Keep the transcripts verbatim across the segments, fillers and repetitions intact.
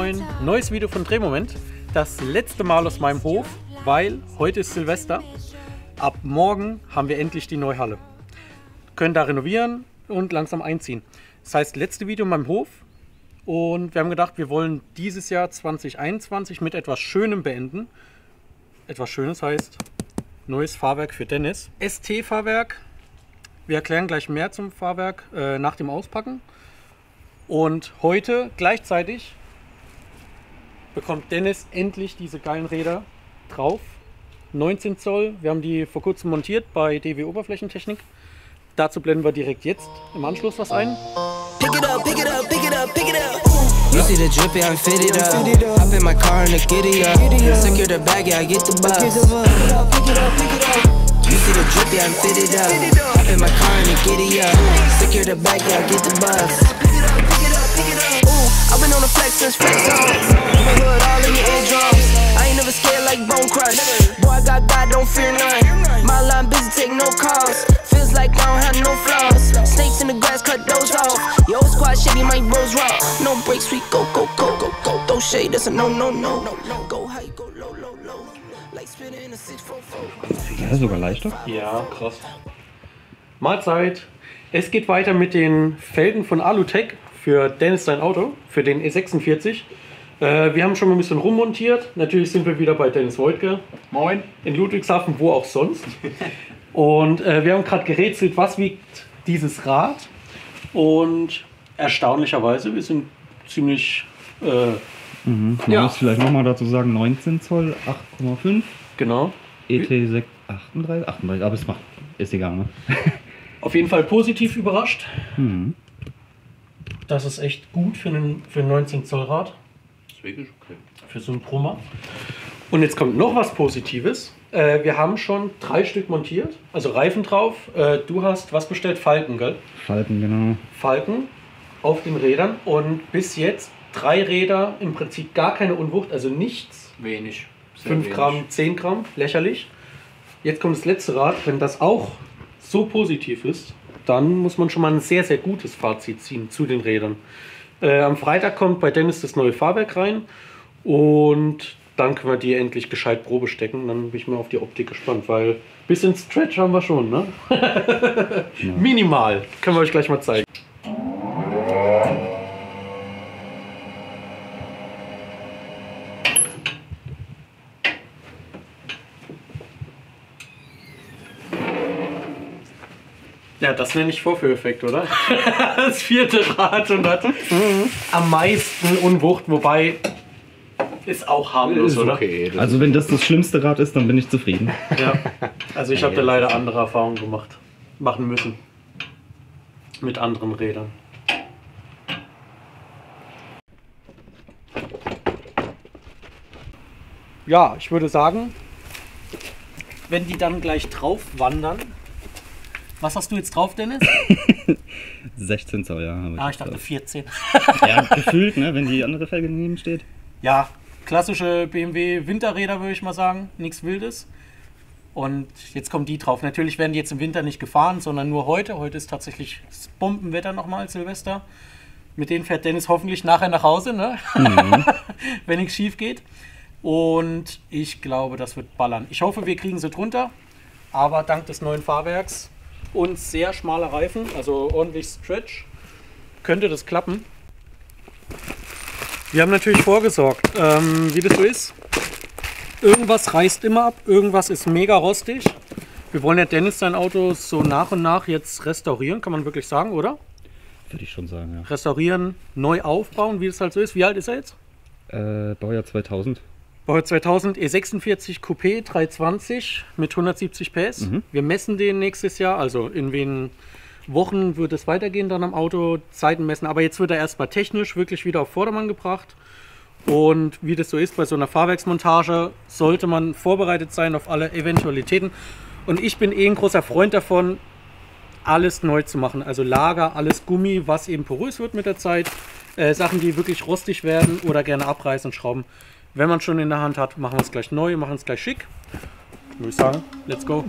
moin, neues Video von Drehmoment. Das letzte Mal aus meinem Hof, weil heute ist Silvester. Ab morgen haben wir endlich die neue Halle. Können da renovieren und langsam einziehen. Das heißt, letzte Video in meinem Hof. Und wir haben gedacht, wir wollen dieses Jahr zwanzig einundzwanzig mit etwas Schönem beenden. Etwas Schönes heißt neues Fahrwerk für Dennis. S T-Fahrwerk. Wir erklären gleich mehr zum Fahrwerk äh, nach dem Auspacken. Und heute gleichzeitig bekommt Dennis endlich diese geilen Räder drauf. neunzehn Zoll. Wir haben die vor kurzem montiert bei D W Oberflächentechnik. Dazu blenden wir direkt jetzt im Anschluss was ein. Pick it up, pick it up, pick it up, pick it up. You see the drippy, I'm fitted up. Hop in my car and the giddy up. Secure the bag, yeah, I get the bus. Pick it up, pick it up, pick it up. You see the drippy, I'm fitted up. Hop in my car and the giddy up. Secure the bag, yeah, I get the bus. Pick it up, pick it up, pick it up. Ooh, I've been on the flex since flex on. My hood all in your eardrums. I ain't never scared like Bone Crush. Boy, I got God, don't fear none. My line busy, take no calls. Feels like I don't have no flaws. Snakes in the grass, cut those off. Yo, squad shady, my bros raw. No breaks, we go, go, go, go, go. Throw shade, that's a no, no, no. Go high, go low, low, low. Like spinning in a six four four. Ja, sogar leichter. Ja, krass. Mahlzeit. Es geht weiter mit den Felgen von Alutech für Dennis sein Auto, für den E sechsundvierzig. Äh, wir haben schon mal ein bisschen rummontiert. Natürlich sind wir wieder bei Dennis Woidke. Moin. In Ludwigshafen, wo auch sonst. Und äh, wir haben gerade gerätselt, was wiegt dieses Rad. Und erstaunlicherweise, wir sind ziemlich... Äh, mhm. Man ja. muss vielleicht nochmal dazu sagen, neunzehn Zoll, acht Komma fünf. Genau. E T sechs, achtunddreißig, achtunddreißig, aber es macht, ist egal, ne? Auf jeden Fall positiv überrascht. Mhm. Das ist echt gut für einen, für ein neunzehn Zoll Rad. Das ist wirklich okay. Für so ein Proma. Und jetzt kommt noch was Positives. Äh, wir haben schon drei Stück montiert, also Reifen drauf. Äh, du hast was bestellt? Falken, gell? Falten, genau. Falken auf den Rädern und bis jetzt drei Räder, im Prinzip gar keine Unwucht, also nichts. Wenig. fünf Gramm, zehn Gramm, lächerlich. Jetzt kommt das letzte Rad. Wenn das auch so positiv ist, dann muss man schon mal ein sehr, sehr gutes Fazit ziehen zu den Rädern. Äh, am Freitag kommt bei Dennis das neue Fahrwerk rein und dann können wir die endlich gescheit Probe stecken. Dann bin ich mal auf die Optik gespannt, weil ein bisschen Stretch haben wir schon, ne? Ja. Minimal. Können wir euch gleich mal zeigen. Ja, das nenne ich Vorführeffekt, oder? Das vierte Rad und hat am meisten Unwucht, wobei ist auch harmlos, ist oder? Okay, Also wenn das das schlimmste Rad ist, dann bin ich zufrieden. Ja, also ich habe da leider andere Erfahrungen gemacht, machen müssen. Mit anderen Rädern. Ja, ich würde sagen, wenn die dann gleich drauf wandern. Was hast du jetzt drauf, Dennis? sechzehn Zoll, ja. Habe Ah, ich dachte vierzehn. Ja, gefühlt, ne, wenn die andere Felge daneben steht. Ja, klassische B M W Winterräder, würde ich mal sagen. Nichts Wildes. Und jetzt kommen die drauf. Natürlich werden die jetzt im Winter nicht gefahren, sondern nur heute. Heute ist tatsächlich das Bombenwetter nochmal, Silvester. Mit denen fährt Dennis hoffentlich nachher nach Hause, ne? Mhm. Wenn nichts schief geht. Und ich glaube, das wird ballern. Ich hoffe, wir kriegen sie drunter. Aber dank des neuen Fahrwerks und sehr schmaler Reifen, also ordentlich Stretch, könnte das klappen. Wir haben natürlich vorgesorgt, ähm, wie das so ist. Irgendwas reißt immer ab, irgendwas ist mega rostig. Wir wollen ja Dennis sein Auto so nach und nach jetzt restaurieren, kann man wirklich sagen, oder? Würde ich schon sagen, ja. Restaurieren, neu aufbauen, wie das halt so ist. Wie alt ist er jetzt? Äh, Baujahr zweitausend. Baujahr zweitausend, E sechsundvierzig Coupé dreihundertzwanzig mit hundertsiebzig P S. Mhm. Wir messen den nächstes Jahr, also in wenigen Wochen wird es weitergehen dann am Auto, Zeiten messen. Aber jetzt wird er erstmal technisch wirklich wieder auf Vordermann gebracht. Und wie das so ist bei so einer Fahrwerksmontage, sollte man vorbereitet sein auf alle Eventualitäten. Und ich bin eh ein großer Freund davon, alles neu zu machen. Also Lager, alles Gummi, was eben porös wird mit der Zeit. Äh, Sachen, die wirklich rostig werden oder gerne abreißen und schrauben. Wenn man schon in der Hand hat, machen wir es gleich neu, machen es gleich schick. Würde ich sagen, let's go.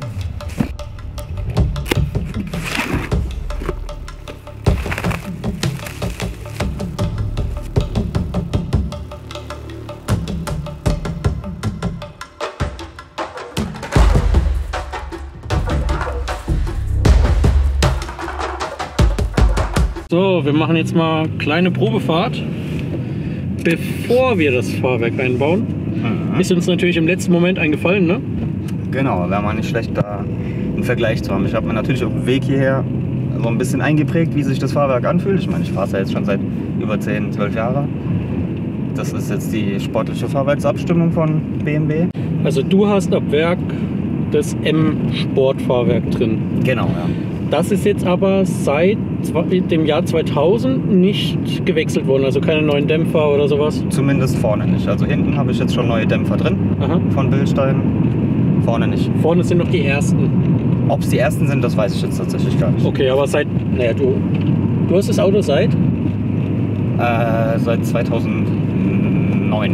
wir machen jetzt mal eine kleine Probefahrt. Bevor wir das Fahrwerk einbauen, mhm. ist uns natürlich im letzten Moment eingefallen, ne? Genau, wäre mal nicht schlecht, da einen Vergleich zu haben. Ich habe mir natürlich auf dem Weg hierher so ein bisschen eingeprägt, wie sich das Fahrwerk anfühlt. Ich meine, ich fahre es ja jetzt schon seit über zehn, zwölf Jahren. Das ist jetzt die sportliche Fahrwerksabstimmung von B M W. Also du hast ab Werk das M-Sportfahrwerk drin. Genau, ja. Das ist jetzt aber seit dem Jahr zweitausend nicht gewechselt worden, also keine neuen Dämpfer oder sowas? Zumindest vorne nicht. Also hinten habe ich jetzt schon neue Dämpfer drin. Aha. Von Bilstein. Vorne nicht. Vorne sind noch die ersten. Ob es die ersten sind, das weiß ich jetzt tatsächlich gar nicht. Okay, aber seit, naja, du, du hast das Auto seit? Äh, seit zweitausendneun.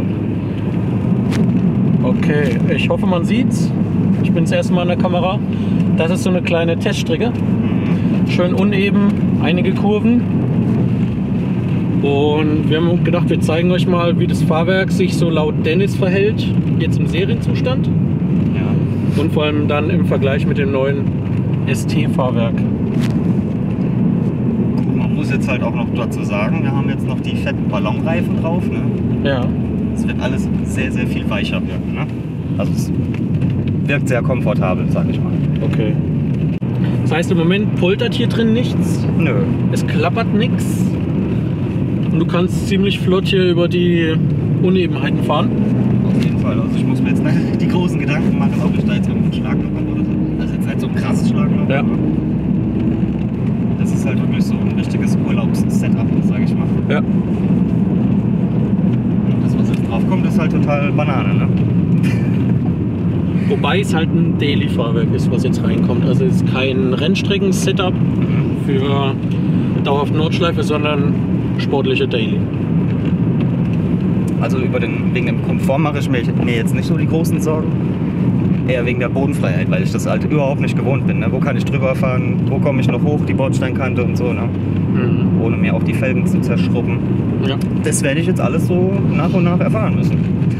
Okay, ich hoffe, man sieht's. Ich bin das erste Mal in der Kamera. Das ist so eine kleine Teststrecke. Schön uneben, einige Kurven. Und wir haben gedacht, wir zeigen euch mal, wie das Fahrwerk sich so laut Dennis verhält, jetzt im Serienzustand. Ja. Und vor allem dann im Vergleich mit dem neuen S T-Fahrwerk. Man muss jetzt halt auch noch dazu sagen, wir haben jetzt noch die fetten Ballonreifen drauf. Ne? Ja. Es wird alles sehr, sehr viel weicher wirken. Ne? Also es wirkt sehr komfortabel, sag ich mal. Okay. Das heißt, im Moment poltert hier drin nichts? Nö. Es klappert nichts. Und du kannst ziemlich flott hier über die Unebenheiten fahren? Auf jeden Fall. Also ich muss mir jetzt nicht die großen Gedanken machen, ob ich da jetzt irgendeinen Schlagloch habe oder so. Also jetzt nicht so ein krasses Schlagloch. Ja. Das ist halt wirklich so ein richtiges Urlaubs-Setup, sag ich mal. Ja. Das, was jetzt drauf kommt, ist halt total Banane, ne? Wobei es halt ein Daily-Fahrwerk ist, was jetzt reinkommt. Also es ist kein Rennstrecken-Setup für dauerhaft Nordschleife, sondern sportliche Daily. Also über den, wegen dem Komfort mache ich mir, mir jetzt nicht so die großen Sorgen. Eher wegen der Bodenfreiheit, weil ich das halt überhaupt nicht gewohnt bin. Ne? Wo kann ich drüber fahren? Wo komme ich noch hoch, die Bordsteinkante und so, ne? Mhm. Ohne mir auch die Felgen zu zerschrubben. Ja. Das werde ich jetzt alles so nach und nach erfahren müssen.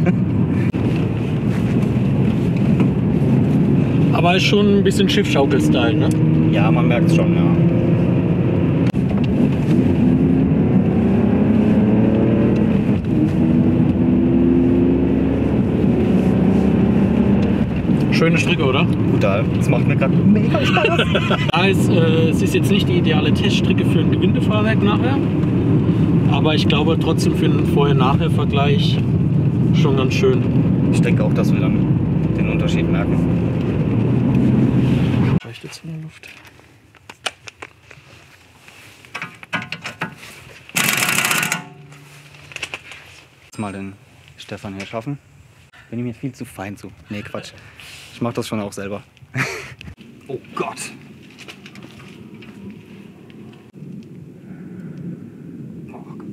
Aber ist schon ein bisschen Schiffschaukel-Style, ne? Ja, man merkt es schon, ja. Schöne Strecke, oder? Brutal. Das macht mir gerade mega Spaß. Also, äh, es ist jetzt nicht die ideale Teststrecke für ein Gewindefahrwerk nachher. Aber ich glaube trotzdem für einen Vorher-Nachher-Vergleich schon ganz schön. Ich denke auch, dass wir dann den Unterschied merken. Reicht jetzt in der Luft. Jetzt mal den Stefan hier schaffen. Bin ich mir viel zu fein zu. Nee, Quatsch. Ich mach das schon auch selber. Oh Gott. Oh Gott.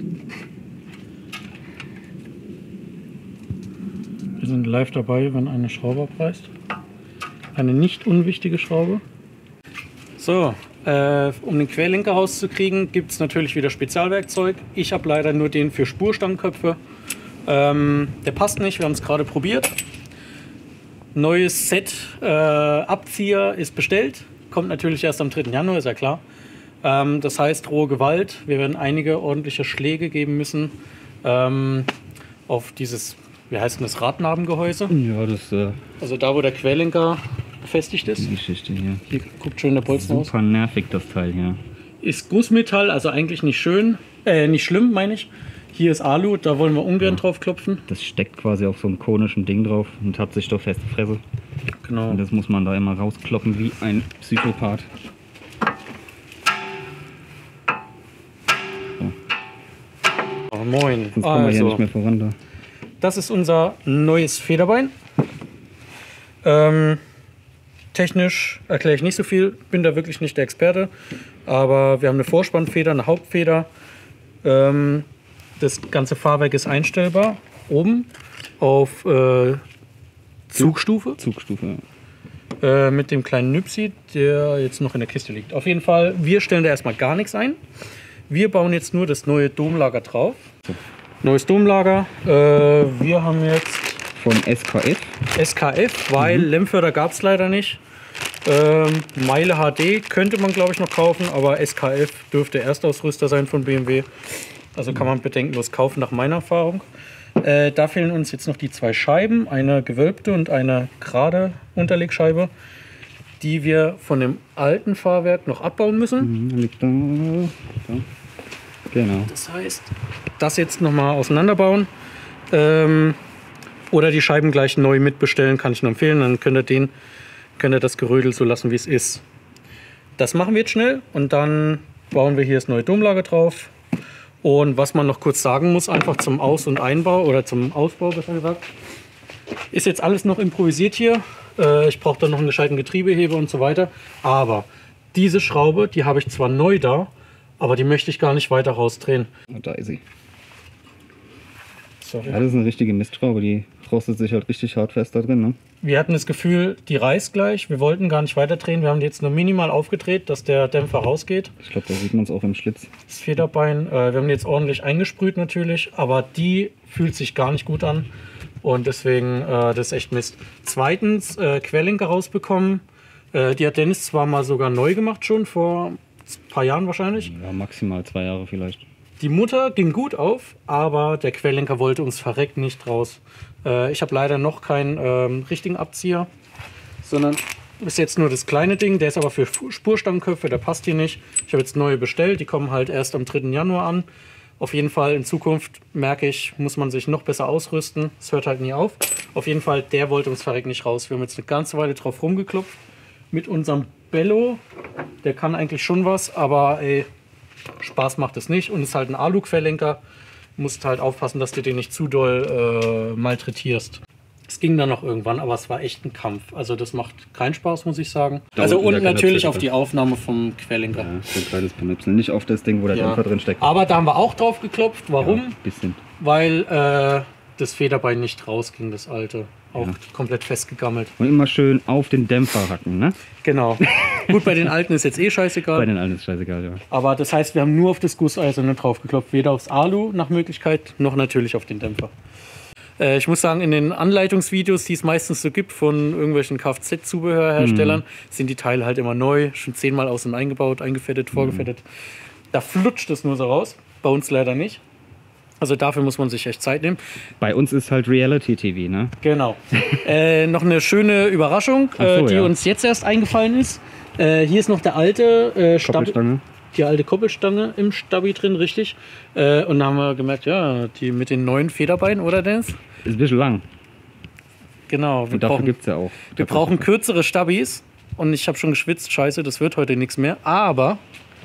Wir sind live dabei, wenn eine Schraube abreißt. Eine nicht unwichtige Schraube. So, äh, um den Querlenker rauszukriegen, gibt es natürlich wieder Spezialwerkzeug. Ich habe leider nur den für Spurstangenköpfe. Ähm, der passt nicht, wir haben es gerade probiert. Neues Set äh, Abzieher ist bestellt. Kommt natürlich erst am dritten Januar, ist ja klar. Ähm, das heißt rohe Gewalt. Wir werden einige ordentliche Schläge geben müssen ähm, auf dieses, wie heißt denn das, Radnabengehäuse. Ja, das äh, Also da, wo der Querlenker befestigt ist. die Geschichte hier. Hier guckt schön der Bolzen aus. Super nervig, das Teil hier. Ist Gussmetall, also eigentlich nicht schön, äh, nicht schlimm, meine ich. Hier ist Alu, da wollen wir ungern drauf klopfen. Das steckt quasi auf so einem konischen Ding drauf und hat sich doch feste Fresse. Genau. Und das muss man da immer rauskloppen wie ein Psychopath. So. Oh, moin. Sonst kommen wir hier Also, nicht mehr voran da. das ist unser neues Federbein. Ähm, technisch erkläre ich nicht so viel, bin da wirklich nicht der Experte. Aber wir haben eine Vorspannfeder, eine Hauptfeder. Ähm, das ganze Fahrwerk ist einstellbar. Oben auf äh, Zugstufe. Zugstufe, ja. Äh, mit dem kleinen Nüpsi, der jetzt noch in der Kiste liegt. Auf jeden Fall, wir stellen da erstmal gar nichts ein. Wir bauen jetzt nur das neue Domlager drauf. So. Neues Domlager. Äh, wir haben jetzt Von S K F. S K F, weil mhm. Lämpförder gab es leider nicht. Ähm, Meile H D könnte man, glaube ich, noch kaufen, aber S K F dürfte Erstausrüster sein von B M W. Also kann man bedenkenlos kaufen, nach meiner Erfahrung. Äh, da fehlen uns jetzt noch die zwei Scheiben, eine gewölbte und eine gerade Unterlegscheibe, die wir von dem alten Fahrwerk noch abbauen müssen. Mhm, liegt da. Da. Genau. Das heißt, das jetzt nochmal auseinanderbauen. Ähm, oder die Scheiben gleich neu mitbestellen, kann ich nur empfehlen. Dann könnt ihr, den, könnt ihr das Gerödel so lassen, wie es ist. Das machen wir jetzt schnell und dann bauen wir hier das neue Domlager drauf. Und was man noch kurz sagen muss, einfach zum Aus- und Einbau oder zum Ausbau, besser gesagt, ist jetzt alles noch improvisiert hier. Äh, ich brauche dann noch einen gescheiten Getriebeheber und so weiter. Aber diese Schraube, die habe ich zwar neu da, aber die möchte ich gar nicht weiter rausdrehen. Und da ist sie. Sorry. Ja, das ist eine richtige Mistschraube, die rostet sich halt richtig hart fest da drin. Ne? Wir hatten das Gefühl, die reißt gleich. Wir wollten gar nicht weiter drehen. Wir haben die jetzt nur minimal aufgedreht, dass der Dämpfer rausgeht. Ich glaube, da sieht man es auch im Schlitz. Das Federbein, äh, wir haben die jetzt ordentlich eingesprüht natürlich, aber die fühlt sich gar nicht gut an. Und deswegen, äh, das ist echt Mist. Zweitens, äh, Querlenker rausbekommen. Äh, die hat Dennis zwar mal sogar neu gemacht, schon vor ein paar Jahren wahrscheinlich. Ja, maximal zwei Jahre vielleicht. Die Mutter ging gut auf, aber der Querlenker wollte uns verreckt nicht raus. Äh, ich habe leider noch keinen ähm, richtigen Abzieher, sondern ist jetzt nur das kleine Ding. Der ist aber für Spurstangenköpfe, der passt hier nicht. Ich habe jetzt neue bestellt, die kommen halt erst am dritten Januar an. Auf jeden Fall in Zukunft, merke ich, muss man sich noch besser ausrüsten. Es hört halt nie auf. Auf jeden Fall, der wollte uns verreckt nicht raus. Wir haben jetzt eine ganze Weile drauf rumgeklopft. Mit unserem Bello, der kann eigentlich schon was, aber ey, Spaß macht es nicht und ist halt ein Alu-Querlenker. Du musst halt aufpassen, dass du den nicht zu doll äh, malträtierst. Es ging dann noch irgendwann, aber es war echt ein Kampf. Also das macht keinen Spaß, muss ich sagen. Da also unten und der natürlich Kanapze, auf die Aufnahme vom Querlenker. Ja, so ein kleines Panipsel. Nicht auf das Ding, wo der Ja. Dämpfer drin steckt. Aber da haben wir auch drauf geklopft. Warum? Ja, bisschen. Weil äh, das Federbein nicht rausging, das alte. Auch Ja. komplett festgegammelt. Und immer schön auf den Dämpfer hacken, ne? Genau. Gut, bei den alten ist jetzt eh scheißegal. Bei den alten ist scheißegal, ja. Aber das heißt, wir haben nur auf das Gusseiserne drauf geklopft. Weder aufs Alu nach Möglichkeit, noch natürlich auf den Dämpfer. Äh, ich muss sagen, in den Anleitungsvideos, die es meistens so gibt von irgendwelchen Kfz-Zubehörherstellern, mhm. sind die Teile halt immer neu, schon zehnmal aus- und eingebaut, eingefettet, vorgefettet. Mhm. Da flutscht es nur so raus. Bei uns leider nicht. Also dafür muss man sich echt Zeit nehmen. Bei uns ist halt Reality-T V, ne? Genau. äh, noch eine schöne Überraschung, so, äh, die ja. uns jetzt erst eingefallen ist. Äh, hier ist noch der alte äh, Stabi, Koppelstange. die alte Koppelstange im Stabi drin, richtig. Äh, und da haben wir gemerkt, ja, die mit den neuen Federbeinen, oder Dennis? Ist ein bisschen lang. Genau. Wir Und dafür brauchen, gibt es ja auch. wir brauchen kürzere Stabis. Und ich habe schon geschwitzt, scheiße, das wird heute nichts mehr. Aber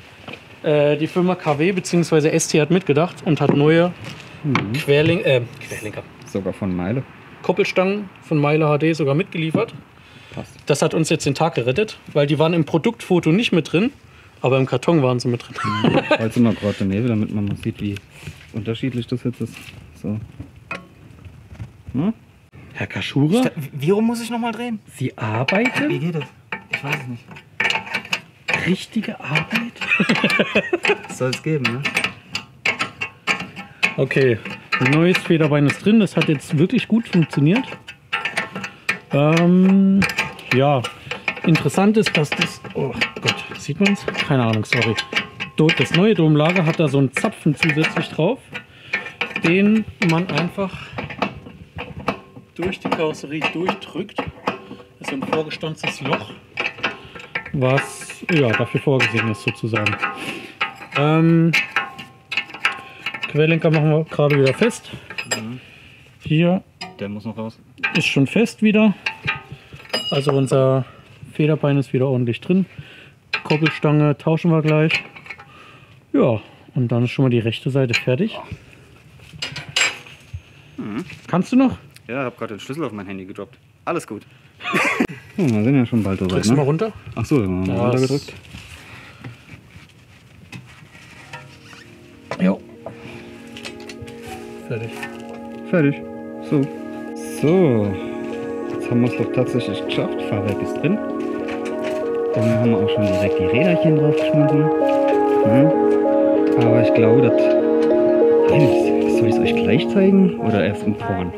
äh, die Firma K W bzw. S T hat mitgedacht und hat neue mhm. Querling äh, Querlenker. Sogar von Meile. Koppelstangen von Meile H D sogar mitgeliefert. Passt. Das hat uns jetzt den Tag gerettet, weil die waren im Produktfoto nicht mit drin, aber im Karton waren sie mit drin. Mhm. Falls immer gerade daneben, damit man mal sieht, wie unterschiedlich das jetzt ist. So. Hm? Herr Kaschura, Wie rum muss ich nochmal drehen? Sie arbeiten? Wie geht das? Ich weiß es nicht. Richtige Arbeit? Soll es geben, ne? Okay, ein neues Federbein ist drin. Das hat jetzt wirklich gut funktioniert. Ähm, ja, interessant ist, dass das... Oh Gott, sieht man es? Keine Ahnung, sorry. Das neue Domlager hat da so einen Zapfen zusätzlich drauf, den man einfach durch die Karosserie durchdrückt. Das ist ein vorgestanztes Loch, was ja, dafür vorgesehen ist sozusagen. Ähm, Querlenker machen wir gerade wieder fest. Mhm. Hier Der muss noch raus. ist schon fest wieder. Also unser Federbein ist wieder ordentlich drin. Koppelstange tauschen wir gleich. Ja, und dann ist schon mal die rechte Seite fertig. Mhm. Kannst du noch? Ja, ich habe gerade den Schlüssel auf mein Handy gedroppt. Alles gut. Ja, wir sind ja schon bald soweit, Drückst du ne? mal runter? Ach so, dann haben wir Ja, mal es- runtergedrückt. Jo. Fertig. Fertig. So. So. Jetzt haben wir es doch tatsächlich geschafft. Fahrwerk ist drin. Dann haben wir auch schon direkt die Räderchen draufgeschmissen. Mhm. Aber ich glaube, das... Soll ich es euch gleich zeigen oder erst im Vorn?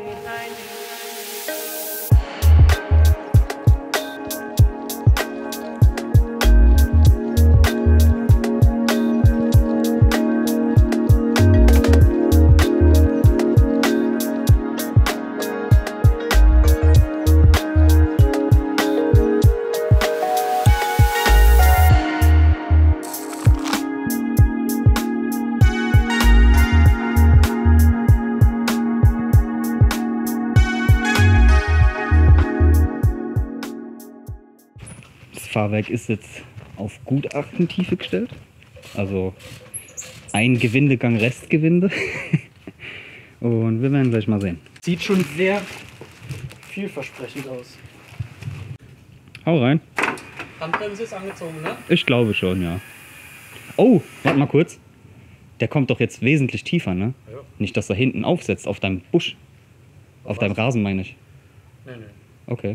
Fahrwerk ist jetzt auf Gutachtentiefe gestellt. Also ein Gewindegang Restgewinde. Und wir werden gleich mal sehen. Sieht schon sehr vielversprechend aus. Hau rein. Handbremse ist angezogen, ne? Ich glaube schon, ja. Oh, warte mal kurz. Der kommt doch jetzt wesentlich tiefer, ne? Ja. Nicht, dass er hinten aufsetzt, auf deinem Busch. Auf deinem Rasen, meine ich. Nee, nee. Okay.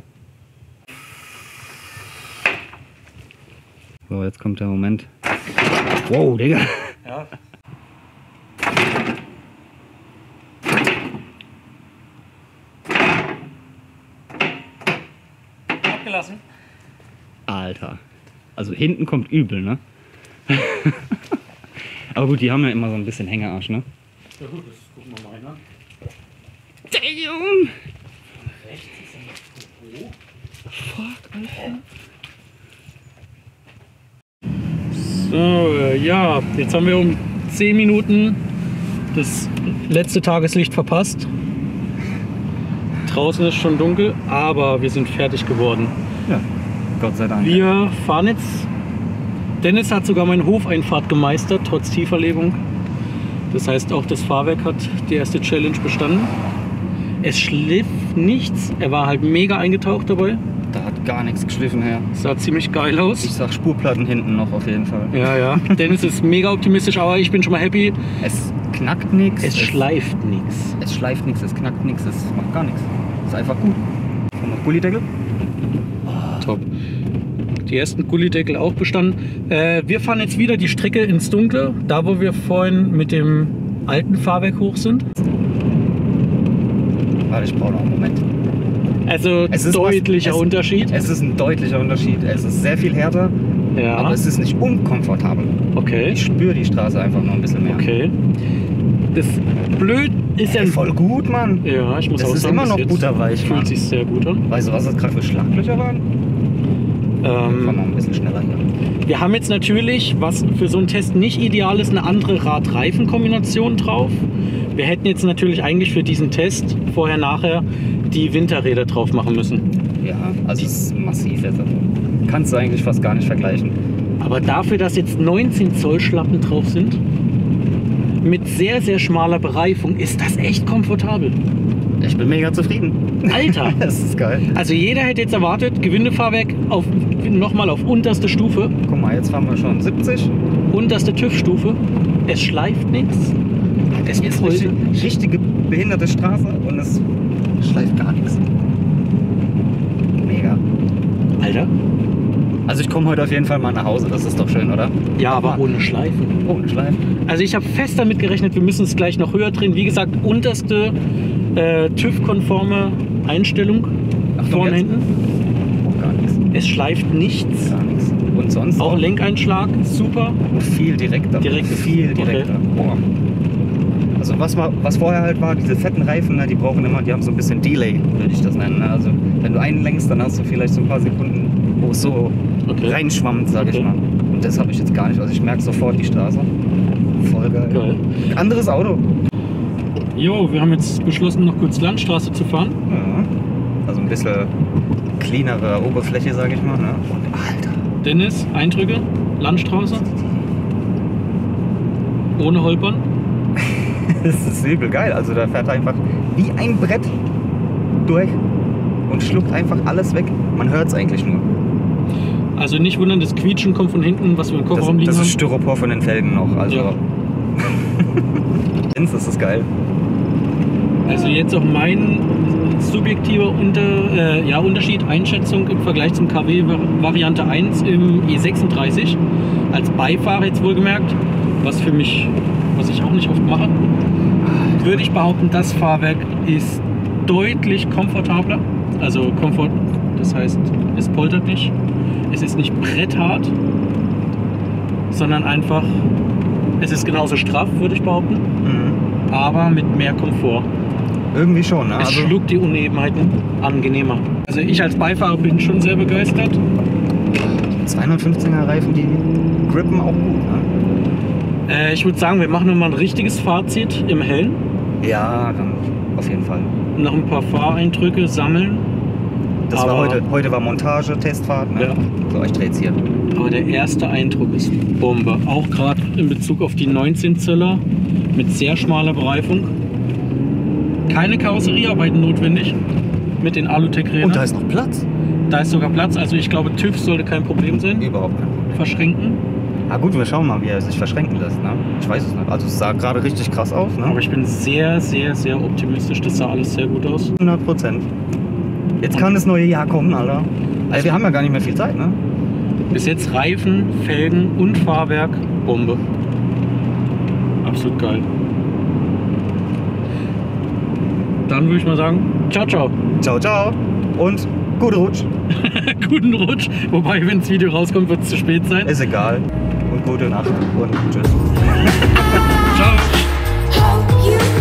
So, jetzt kommt der Moment. Wow, Digga. Ja. Abgelassen. Alter. Also hinten kommt übel, ne? Aber gut, die haben ja immer so ein bisschen Hängerarsch, ne? Ja gut, das gucken wir mal an. Damn! Rechts ist ein Büro. Fuck, Alter. So, äh, ja, jetzt haben wir um zehn Minuten das letzte Tageslicht verpasst. Draußen ist schon dunkel, aber wir sind fertig geworden. Ja, Gott sei Dank. Wir fahren jetzt. Dennis hat sogar meine Hofeinfahrt gemeistert, trotz Tieferlegung. Das heißt, auch das Fahrwerk hat die erste Challenge bestanden. Es schliff nichts, er war halt mega eingetaucht dabei. Da hat gar nichts geschliffen her. Sah ziemlich geil aus. Ich sag Spurplatten hinten noch auf jeden Fall. Ja, ja. Dennis ist mega optimistisch, aber ich bin schon mal happy. Es knackt nichts. Es schleift nichts. Es schleift nichts, es knackt nichts, es macht gar nichts. Ist einfach gut. Und noch Gullideckel? Top. Die ersten Gullideckel auch bestanden. Äh, wir fahren jetzt wieder die Strecke ins Dunkle, da wo wir vorhin mit dem alten Fahrwerk hoch sind. Warte, ich brauche noch einen Moment. Also Es ist deutlicher was, es, Unterschied. Es ist ein deutlicher Unterschied. Es ist sehr viel härter, Ja. aber es ist nicht unkomfortabel. Okay. Ich spüre die Straße einfach noch ein bisschen mehr. Okay. Das blöd ist ja Ey, voll gut, Mann. Ja, ich muss Das auch ist sagen, immer bis noch jetzt butterweich, Mann. fühlt sich sehr gut an. Weißt du, was das gerade für Schlaglöcher waren? Fahren wir Ähm, mal ein bisschen schneller hier. wir haben jetzt natürlich, was für so einen Test nicht ideal ist, eine andere Rad-Reifen-Kombination drauf. Wir hätten jetzt natürlich eigentlich für diesen Test vorher, nachher die Winterräder drauf machen müssen. Ja, also es ist massiv jetzt. Kannst du eigentlich fast gar nicht vergleichen. Aber dafür, dass jetzt neunzehn Zoll Schlappen drauf sind, mit sehr, sehr schmaler Bereifung, ist das echt komfortabel. Ich bin mega zufrieden. Alter! Das ist geil. Also jeder hätte jetzt erwartet, Gewindefahrwerk auf, nochmal auf unterste Stufe, Guck mal, jetzt fahren wir schon siebzig. unterste TÜV-Stufe. Es schleift nichts. Es ist eine Heute- richtig- richtige behinderte Straße und es schleift gar nichts. Mega. Alter? Also ich komme heute auf jeden Fall mal nach Hause, das ist doch schön, oder? Ja, aber ohne Schleifen. Ohne Schleifen. Also ich habe fest damit gerechnet, wir müssen es gleich noch höher drehen. Wie gesagt, unterste äh, TÜV-konforme Einstellung. Achtung, Vorne, jetzt. hinten. Oh, gar nichts. Es schleift nichts. Gar nichts. Und sonst Auch Lenkeinschlag, super. viel direkter. Direkt. Viel direkter. Okay. Boah. Also was, war, was vorher halt war, diese fetten Reifen, ne, die brauchen immer, die haben so ein bisschen Delay, würde ich das nennen. Ne? Also wenn du einlenkst, dann hast du vielleicht so ein paar Sekunden, wo es so Okay. reinschwammt, sage Okay. ich mal. Und das habe ich jetzt gar nicht. Also ich merke sofort die Straße. Voll geil. Geil. Anderes Auto. Jo, wir haben jetzt beschlossen, noch kurz Landstraße zu fahren. Ja. Also ein bisschen cleanere Oberfläche, sage ich mal. Ne? Und Alter. Dennis, Eindrücke, Landstraße. Ohne Holpern. Das ist übel geil. Also da fährt einfach wie ein Brett durch und schluckt einfach alles weg. Man hört es eigentlich nur. Also nicht wundern, das Quietschen kommt von hinten, was wir im Das, Kofferraum liegen das ist haben. Styropor von den Felgen noch. Also Ja. das ist geil. Also jetzt auch mein subjektiver Unter, äh, ja, Unterschied, Einschätzung im Vergleich zum K W Variante eins im E sechsunddreißig. Als Beifahrer jetzt wohlgemerkt, was für mich, was ich auch nicht oft mache, würde ich behaupten, das Fahrwerk ist deutlich komfortabler. Also Komfort, das heißt, es poltert nicht. Es ist nicht bretthart, sondern einfach, es ist genauso straff, würde ich behaupten, Mhm. aber mit mehr Komfort. Irgendwie schon, ne? Es Also, schluckt die Unebenheiten angenehmer. Also ich als Beifahrer bin schon sehr begeistert. zweihundertfünfziger Reifen, die grippen auch gut, ne? Äh, ich würde sagen, wir machen nochmal ein richtiges Fazit im Hellen. Ja, dann auf jeden Fall. Noch ein paar Fahreindrücke sammeln. Das Aber- war heute, heute war Montage, Testfahrt. Ne? Ja. So, ich drehe jetzt hier. Aber der erste Eindruck ist Bombe. Auch gerade in Bezug auf die neunzehn Zöller mit sehr schmaler Bereifung. Keine Karosseriearbeiten notwendig mit den Alutech-Rädern. Und da ist noch Platz. Da ist sogar Platz. Also ich glaube, TÜV sollte kein Problem sein. Überhaupt kein Problem. Verschränken. Ah gut, wir schauen mal, wie er sich verschränken lässt. Ne? Ich weiß es nicht. Also es sah gerade richtig krass aus. Ne? Aber ich bin sehr, sehr, sehr optimistisch. Das sah alles sehr gut aus. hundert Prozent. Jetzt kann das neue Jahr kommen, Alter. Also wir haben ja gar nicht mehr viel Zeit, ne? Bis jetzt Reifen, Felgen und Fahrwerk. Bombe. Absolut geil. Dann würde ich mal sagen, ciao, ciao. Ciao, ciao und gute Rutsch. Guten Rutsch. Wobei, wenn das Video rauskommt, wird es zu spät sein. Ist egal. Und gute Nacht und tschüss. Ciao. How you